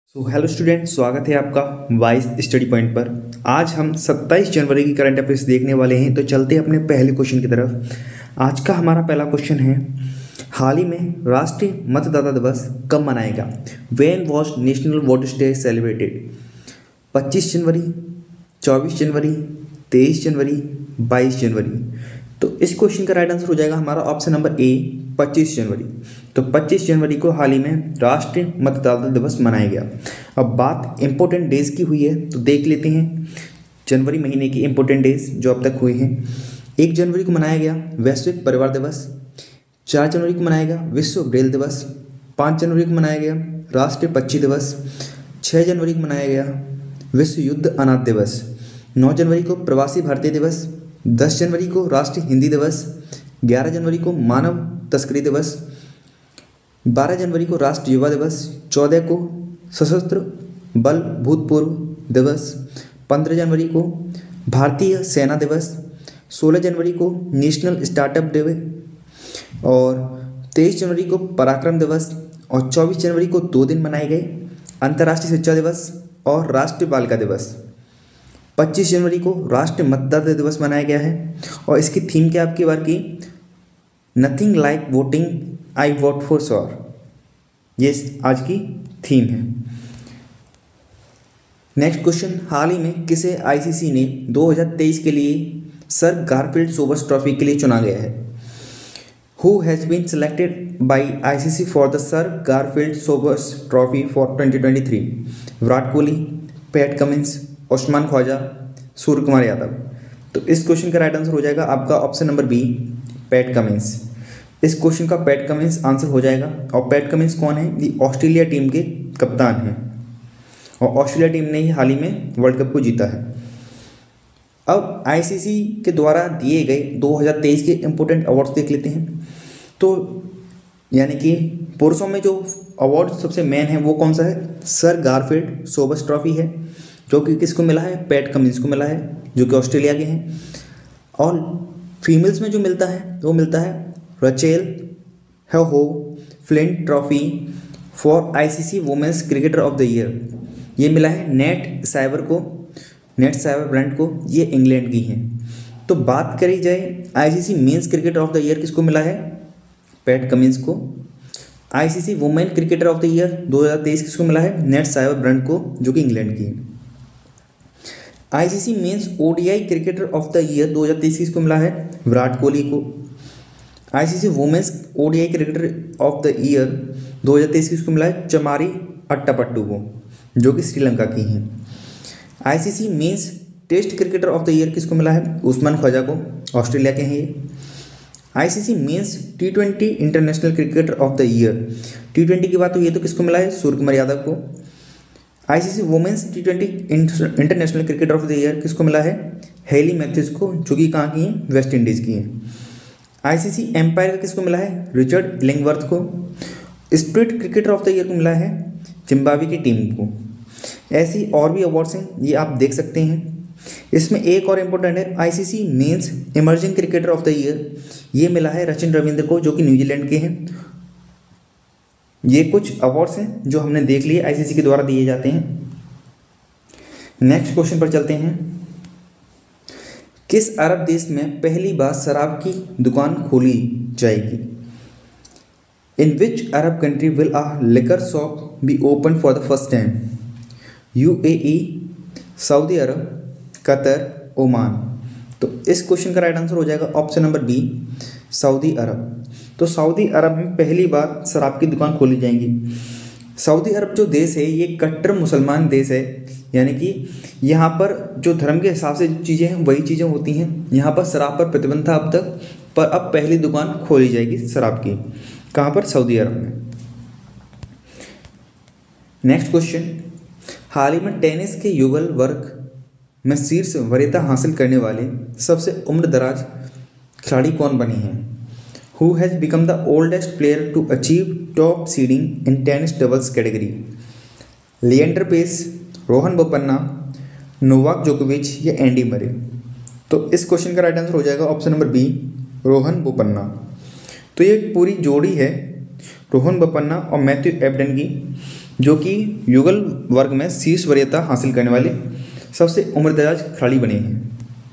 Hello student, स्वागत है आपका वाइस स्टडी पॉइंट पर। आज हम 27 जनवरी की करंट अफेयर्स देखने वाले हैं। तो चलते हैं अपने पहले क्वेश्चन की तरफ। आज का हमारा पहला क्वेश्चन है, हाल ही में राष्ट्रीय मतदाता दिवस कब मनाया गया? When was national voters day celebrated? 25 जनवरी, 24 जनवरी, 23 जनवरी, 22 जनवरी। तो इस क्वेश्चन का राइट आंसर हो जाएगा हमारा ऑप्शन नंबर ए, 25 जनवरी। तो 25 जनवरी को हाल ही में राष्ट्रीय मतदाता दिवस मनाया गया। अब बात इंपॉर्टेंट डेज की हुई है तो देख लेते हैं जनवरी महीने की इंपॉर्टेंट डेज जो अब तक हुए हैं। 1 जनवरी को मनाया गया वैश्विक परिवार दिवस। 4 जनवरी को मनाया गया विश्व ब्रेल दिवस। 5 जनवरी को मनाया गया राष्ट्रीय पक्षी दिवस। 6 जनवरी को मनाया गया विश्व युद्ध अनाथ दिवस। 9 जनवरी को प्रवासी भारतीय दिवस। 10 जनवरी को राष्ट्रीय हिंदी दिवस। 11 जनवरी को मानव तस्करी दिवस। 12 जनवरी को राष्ट्रीय युवा दिवस। 14 को सशस्त्र बल भूतपूर्व दिवस। 15 जनवरी को भारतीय सेना दिवस। 16 जनवरी को नेशनल स्टार्टअप डे और 23 जनवरी को पराक्रम दिवस। और 24 जनवरी को 2 दिन मनाए गए, अंतर्राष्ट्रीय शिक्षा दिवस और राष्ट्रीय बालिका दिवस। 25 जनवरी को राष्ट्रीय मतदाता दिवस मनाया गया है और इसकी थीम क्या आपकी बार की? Nothing like voting, I vote for sure. ये आज की थीम है। नेक्स्ट क्वेश्चन, हाल ही में किसे आईसीसी ने 2023 के लिए सर गारफील्ड सोबर्स ट्रॉफी के लिए चुना गया है? Who has been selected by ICC for the Sir Garfield Sobers trophy for 2023? Virat Kohli, Pat Cummins, Usman Khawaja, Surya Kumar Yadav. तो इस क्वेश्चन का राइट आंसर हो जाएगा आपका option number B, Pat Cummins. इस क्वेश्चन का पैट कमिंस आंसर हो जाएगा। और पैट कमिंस कौन है? ये ऑस्ट्रेलिया टीम के कप्तान हैं और ऑस्ट्रेलिया टीम ने ही हाल ही में वर्ल्ड कप को जीता है। अब आईसीसी के द्वारा दिए गए 2023 के इंपॉर्टेंट अवार्ड्स देख लेते हैं। तो यानी कि पुरुषों में जो अवार्ड सबसे मेन है वो कौन सा है? सर गारफील्ड सोबर्स ट्रॉफी है, जो कि किसको मिला है? पैट कमिंस को मिला है, जो कि ऑस्ट्रेलिया के हैं। और फीमेल्स में जो मिलता है वो मिलता है Rachael Heyhoe Flint trophy for ICC women's cricketer of the year. ये मिला है नेट साइबर को, नेट साइबर ब्रांड को। ये इंग्लैंड की हैं। तो बात करी जाए ICC men's cricketer of the year किसको मिला है? पैट कमिंस को। ICC women cricketer of the year 2023 किसको मिला है? नेट साइबर ब्रांड को, जो कि इंग्लैंड की है। ICC men's ODI cricketer of the year 2023 किसको मिला है? विराट कोहली को। ICC women's ODI cricketer of the year 2023 किसको मिला है? चमारी अट्टापट्टू को, जो कि श्रीलंका की हैं। ICC men's test cricketer of the year किसको मिला है? उस्मान ख्वाजा को, ऑस्ट्रेलिया के हैं ये। आईसीसी मेंस टी20 international cricketer of the year, टी20 की बात हुई है तो किसको मिला है? सूर्य कुमार यादव को। आईसीसी वुमेन्स टी20 international cricketer of the year किसको मिला है? हेली मैथ्यूज को, जो कि कहाँ की हैं? वेस्ट इंडीज़ की हैं। आईसीसी एम्पायर किसको मिला है? रिचर्ड इलिंगवर्थ को। Spirit cricketer of the year को मिला है जिम्बाब्वे की टीम को। ऐसी और भी अवार्ड्स हैं, ये आप देख सकते हैं। इसमें एक और इम्पोर्टेंट है, ICC men's emerging cricketer of the year, ये मिला है रचिन रविंद्र को, जो कि न्यूजीलैंड के हैं। ये कुछ अवार्ड्स हैं जो हमने देख लिए आईसीसी के द्वारा दिए जाते हैं। नेक्स्ट क्वेश्चन पर चलते हैं। किस अरब देश में पहली बार शराब की दुकान खोली जाएगी? In which Arab country will a liquor shop be open for the first time? UAE, Saudi Arab, Qatar, Oman. तो इस क्वेश्चन का राइट आंसर हो जाएगा option number B, Saudi Arab. तो सऊदी अरब में पहली बार शराब की दुकान खोली जाएंगी। सऊदी अरब जो देश है ये कट्टर मुसलमान देश है, यानी कि यहाँ पर जो धर्म के हिसाब से चीज़ें हैं वही चीज़ें होती हैं। यहाँ पर शराब पर प्रतिबंध था अब तक, पर अब पहली दुकान खोली जाएगी शराब की। कहाँ पर? सऊदी अरब में। नेक्स्ट क्वेश्चन, हाल ही में टेनिस के युगल वर्ग में शीर्ष वरीयता हासिल करने वाले सबसे उम्र दराज खिलाड़ी कौन बने हैं? Who has become the oldest player to achieve top seeding in tennis doubles category? Leander Paes, Rohan Bopanna, Novak जोकोविच या एंडी मरे? तो इस क्वेश्चन का राइट आंसर हो जाएगा option number B, Rohan Bopanna. तो ये पूरी जोड़ी है रोहन बोपन्ना और मैथ्यू एबडन की। जो कि युगल वर्ग में शीर्ष वरीयता हासिल करने वाले सबसे उम्रदराज खिलाड़ी बने हैं।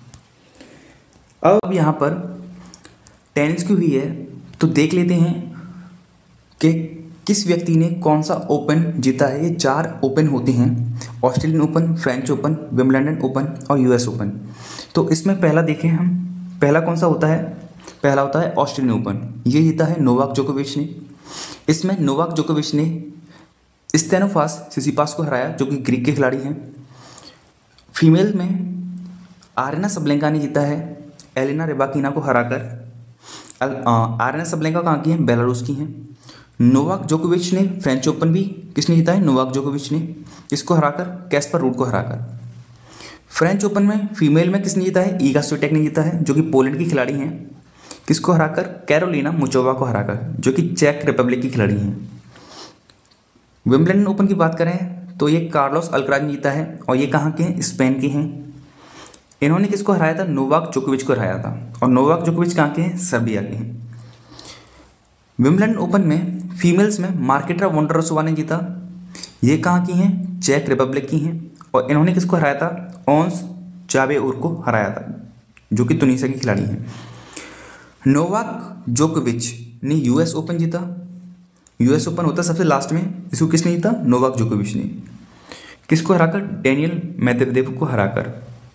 अब यहाँ पर टेनिस की हुई है तो देख लेते हैं कि किस व्यक्ति ने कौन सा ओपन जीता है। ये 4 ओपन होते हैं, Australian open, French open, Wimbledon open और यूएस ओपन। तो इसमें पहला देखें हम, पहला कौन सा होता है, पहला होता है ऑस्ट्रेलियन ओपन। ये जीता है नोवाक जोकोविच ने। इसमें नोवाक जोकोविच ने स्टेनोफास सिसिपास को हराया जो कि ग्रीक के खिलाड़ी हैं। फीमेल में आरेना सबलेंका ने जीता है एलिना रिबाकिना को हराकर। आरेना सबलेंका कहाँ की हैं, बेलारूस की हैं। नोवाक जोकोविच ने फ्रेंच ओपन भी किसने जीता है, नोवाक जोकोविच ने, किसको हराकर, कैस्पर रूड को हराकर। फ्रेंच ओपन में फीमेल में किसने जीता है, ईगा स्विटेक ने जीता है जो कि पोलैंड की खिलाड़ी हैं, किसको हराकर, कैरोलिना मुचोवा को हराकर जो कि चेक रिपब्लिक की खिलाड़ी हैं। विंबलडन ओपन की बात करें तो ये कार्लोस अल्कराज ने जीता है और ये कहाँ के हैं, स्पेन के हैं। इन्होंने किसको हराया था, नोवाक जोकोविच को हराया था और नोवाक जोकोविच कहाँ के हैं, सर्बिया के हैं। विंबलडन ओपन में फीमेल्स में मार्केटा वोंडरोसोवा ने जीता, ये कहाँ की हैं, चेक रिपब्लिक की हैं और इन्होंने किसको हराया था, ओंस जावेउर को हराया था जो कि तुनीसिया की खिलाड़ी हैं। नोवाक जोकोविच ने यूएस ओपन जीता, यूएस ओपन होता सबसे लास्ट में, इसको किसने जीता, नोवाक जोकोविच ने, किसको हराकर, डेनियल मेदवेदेव को हराकर।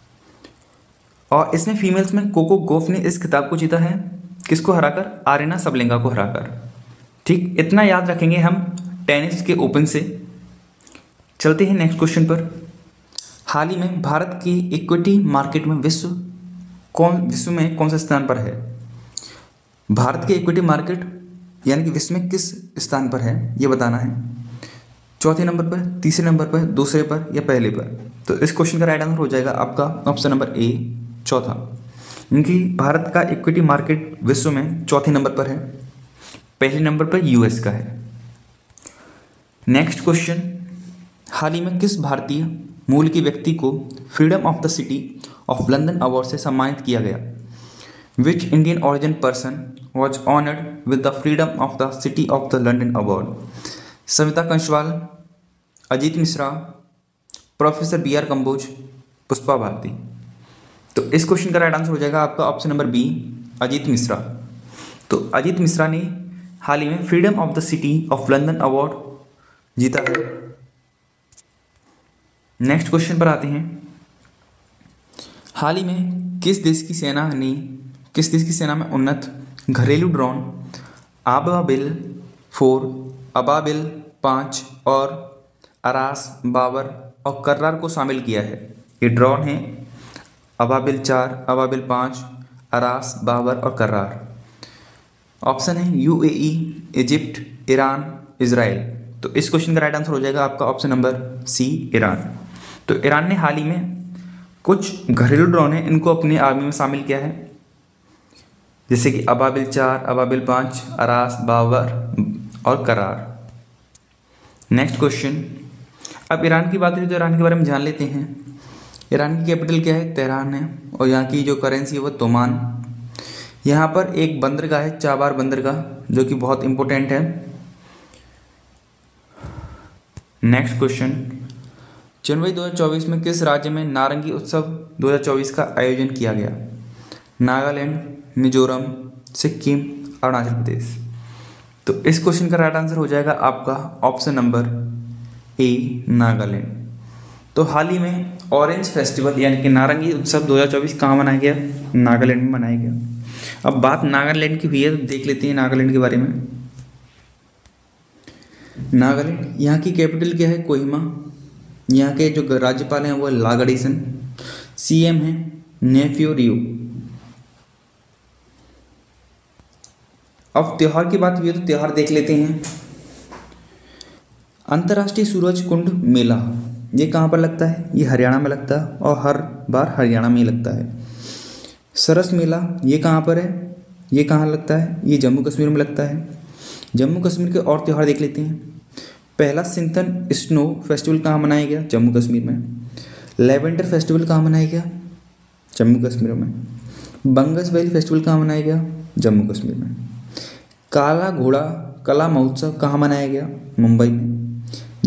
और इसमें फीमेल्स में कोको गोफ ने इस खिताब को जीता है, किसको हराकर, आरेना सबलेंका को हराकर। ठीक, इतना याद रखेंगे हम टेनिस के ओपन से। चलते हैं नेक्स्ट क्वेश्चन पर। हाल ही में भारत की इक्विटी मार्केट में विश्व में कौन सा स्थान पर है। भारत की इक्विटी मार्केट यानी कि विश्व में किस स्थान पर है ये बताना है, चौथे नंबर पर, तीसरे नंबर पर, दूसरे पर या पहले पर। तो इस क्वेश्चन का राइट आंसर हो जाएगा आपका ऑप्शन नंबर ए, चौथा, क्योंकि भारत का इक्विटी मार्केट विश्व में चौथे नंबर पर है, पहले नंबर पर यूएस का है। नेक्स्ट क्वेश्चन, हाल ही में किस भारतीय मूल के व्यक्ति को freedom of the city of London award से सम्मानित किया गया। Which Indian origin person was honoured with the freedom of the city of the London award. Savita Kanswal, Ajeet Mishra, professor B R Kamboj, Pushpa Bharti. तो इस क्वेश्चन का राइट आंसर हो जाएगा आपका option number B, Ajeet Mishra. तो अजीत मिश्रा ने हाल ही में freedom of the city of London award जीता है। नेक्स्ट क्वेश्चन पर आते हैं। हाल ही में किस देश की सेना में उन्नत घरेलू ड्रोन अबाबिल 4, अबाबिल 5 और अरास, बाबर और कर्रार को शामिल किया है। ये ड्रोन है अबाबिल 4, अबाबिल 5, अरास, बाबर और कर्रार। ऑप्शन है यूएई, इजिप्ट, ईरान, इजराइल। तो इस क्वेश्चन का राइट आंसर हो जाएगा आपका ऑप्शन नंबर सी, ईरान। तो ईरान ने हाल ही में कुछ घरेलू ड्रोन है इनको अपनी आर्मी में शामिल किया है, जैसे कि अबाबिल 4, अबाबिल 5, अरास, बाबर और करार। नेक्स्ट क्वेश्चन, अब ईरान की बात है तो ईरान के बारे में जान लेते हैं। ईरान की कैपिटल क्या है, तेहरान है और यहाँ की जो करेंसी है वो तोमान। यहाँ पर एक बंदरगाह है, चाबार बंदरगाह, जो कि बहुत इम्पोर्टेंट है। नेक्स्ट क्वेश्चन, जनवरी 2024 में किस राज्य में नारंगी उत्सव 2024 का आयोजन किया गया। नागालैंड, मिजोरम, सिक्किम, अरुणाचल प्रदेश। तो इस क्वेश्चन का राइट आंसर हो जाएगा आपका ऑप्शन नंबर ए, नागालैंड। तो हाल ही में ऑरेंज फेस्टिवल यानी कि नारंगी उत्सव 2024 कहाँ मनाया गया, नागालैंड में मनाया गया। अब बात नागालैंड की हुई है तो देख लेते हैं नागालैंड के बारे में। नागालैंड, यहाँ की कैपिटल क्या है, कोहिमा। यहाँ के जो राज्यपाल हैं वो लागड़ीसन, सीएम हैं नेफ्यू रियो। अब त्यौहार की बात हुई है तो त्यौहार देख लेते हैं। अंतर्राष्ट्रीय सूरज कुंड मेला, ये कहाँ पर लगता है, ये हरियाणा में लगता है और हर बार हरियाणा में ही लगता है। सरस मेला, ये कहाँ पर है, ये कहाँ लगता है, ये जम्मू कश्मीर में लगता है। जम्मू कश्मीर के और त्यौहार देख लेते हैं। पहला सिंथन स्नो फेस्टिवल कहाँ मनाया गया, जम्मू कश्मीर में। लेवेंडर फेस्टिवल कहाँ मनाया गया, जम्मू कश्मीर में। बंगस वैली फेस्टिवल कहाँ मनाया गया, जम्मू कश्मीर में। काला घोड़ा कला महोत्सव कहाँ मनाया गया, मुंबई में।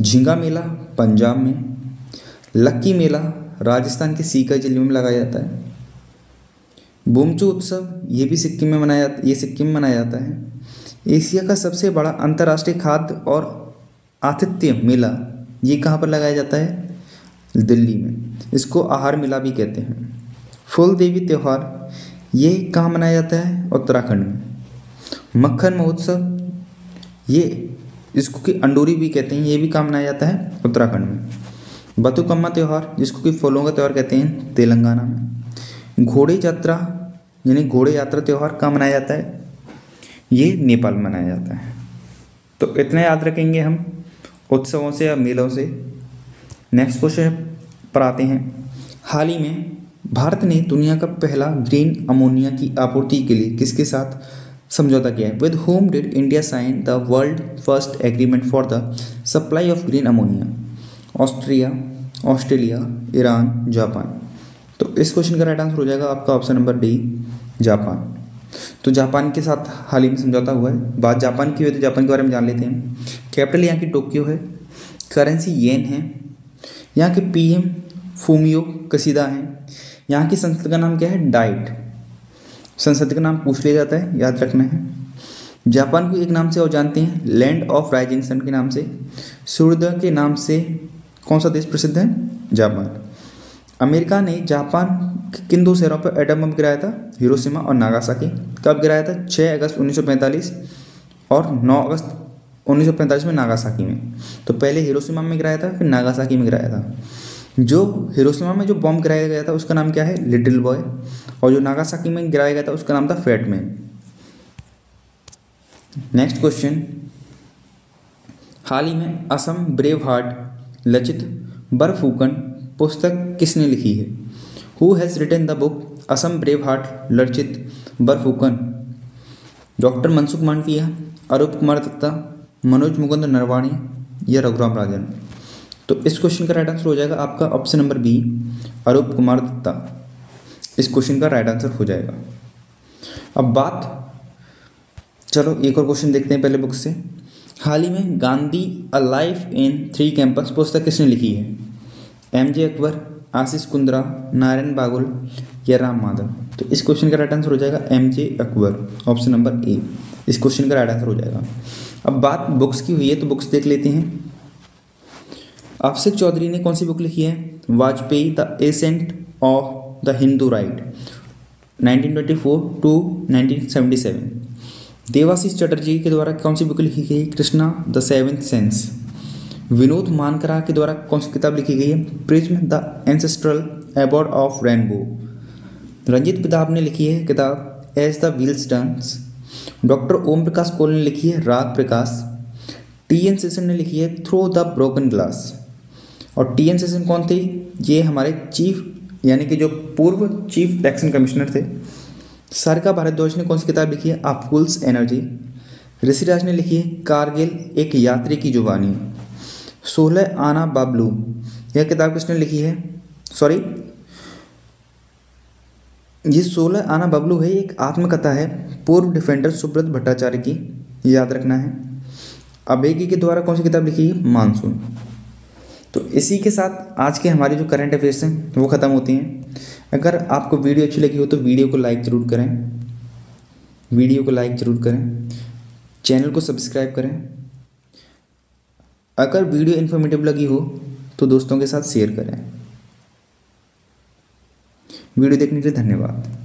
झींगा मेला पंजाब में, लक्की मेला राजस्थान के सीकर जिले में लगाया जाता है, बुमचू उत्सव ये भी सिक्किम में मनाया जाता है। एशिया का सबसे बड़ा अंतर्राष्ट्रीय खाद्य और आतिथ्य मेला ये कहाँ पर लगाया जाता है? दिल्ली में, इसको आहार मेला भी कहते हैं। फूल देवी त्यौहार ये कहाँ मनाया जाता है? उत्तराखंड में। मक्खन महोत्सव ये इसको कि अंडोरी भी कहते हैं, ये भी कहाँ मनाया जाता है? उत्तराखंड में। बतुकम्मा त्यौहार जिसको कि फूलों का त्यौहार कहते हैं, तेलंगाना में। घोड़े यात्रा यानी घोड़े यात्रा त्यौहार कहाँ मनाया जाता है? ये नेपाल में मनाया जाता है। तो इतना याद रखेंगे हम उत्सवों से या मेलों से। नेक्स्ट क्वेश्चन पर आते हैं। हाल ही में भारत ने दुनिया का पहला ग्रीन अमोनिया की आपूर्ति के लिए किसके साथ समझौता किया है? With whom did India sign the world first agreement for the supply of green ammonia? Australia, Iran, Japan. तो इस क्वेश्चन का राइट आंसर हो जाएगा आपका ऑप्शन नंबर डी, जापान। तो जापान के साथ हाल ही में समझौता हुआ है। बात जापान की हुई तो जापान के बारे में जान लेते हैं। कैपिटल यहाँ की टोक्यो है, करेंसी येन है, यहाँ के पीएम फूमियो किशिदा हैं। यहाँ की संसद का नाम क्या है? डाइट। संसद का नाम पूछ लिया जाता है, याद रखना है। जापान को एक नाम से और जानते हैं, लैंड ऑफ राइजिंग सन के नाम से। सूर्योदय के नाम से कौन सा देश प्रसिद्ध है? जापान। अमेरिका ने जापान के किन दो शहरों पर एटम बम गिराया था? हिरोशिमा और नागासाकी। कब गिराया था? 6 अगस्त 1945 और 9 अगस्त 1945 में नागासाकी में। तो पहले हिरोशिमा में गिराया था, फिर नागासाकी में गिराया था। जो हिरोशिमा में जो बॉम्ब गिराया गया था उसका नाम क्या है? Little boy. और जो नागासाकी में गिराया गया था उसका नाम था फैट मैन। Next question. हाल ही में असम ब्रेव हार्ट लचित बरफुकन पुस्तक किसने लिखी है? Who has written the book Assam brave heart Lachit Barphukan? Doctor Mansukh Mandaviya, Arup Kumar Dutta, Manoj Mukund Naravane या रघुराम राजन? तो इस क्वेश्चन का राइट आंसर हो जाएगा आपका option number B, Arup Kumar Dutta. इस क्वेश्चन का राइट आंसर हो जाएगा। अब चलो एक और क्वेश्चन देखते हैं पहले बुक से। हाल ही में Gandhi a life in 3 campuses पुस्तक किसने लिखी है? एमजे अकबर, आशीष कुंद्रा, नारायण बागुल या राम माधव? तो इस क्वेश्चन का राइट आंसर हो जाएगा MJ Akbar, option number A. इस क्वेश्चन का राइट आंसर हो जाएगा। अब बात बुक्स की हुई है तो बुक्स देख लेते हैं। अभिषेक चौधरी ने कौन सी बुक लिखी है? Vajpayee the ascent of the Hindu right 1924 to 1977। Debashish Chatterjee के द्वारा कौन सी बुक लिखी गई? Krishna the seventh sense. Vinod Mankara के द्वारा कौन सी किताब लिखी गई है? Prism the ancestral abode of rainbow. Ranjit Pratap ने लिखी है किताब as the wheels turns. Doctor Om Prakash Kaul ने लिखी है राग प्रकाश। टी.एन. शेषन ने लिखी है थ्रू द ब्रोकन ग्लास। और टी.एन. शेषन कौन थे? ये हमारे चीफ यानी कि जो पूर्व चीफ इलेक्शन कमिश्नर थे। सारिका भारद्वाज ने कौन सी किताब लिखी है? अ फूल्स एनर्जी। ऋषिराज ने लिखी है कारगिल एक यात्री की जुबानी। 16 आना बाबलू यह किताब किसने लिखी है? ये 16 आना बबलू है, एक आत्मकथा है पूर्व डिफेंडर सुब्रत भट्टाचार्य की, याद रखना है। अबेगी के द्वारा कौन सी किताब लिखी है? मानसून। तो इसी के साथ आज के हमारे जो करंट अफेयर्स हैं वो ख़त्म होते हैं। अगर आपको वीडियो अच्छी लगी हो तो वीडियो को लाइक ज़रूर करें, चैनल को सब्सक्राइब करें। अगर वीडियो इन्फॉर्मेटिव लगी हो तो दोस्तों के साथ शेयर करें। वीडियो देखने के लिए धन्यवाद।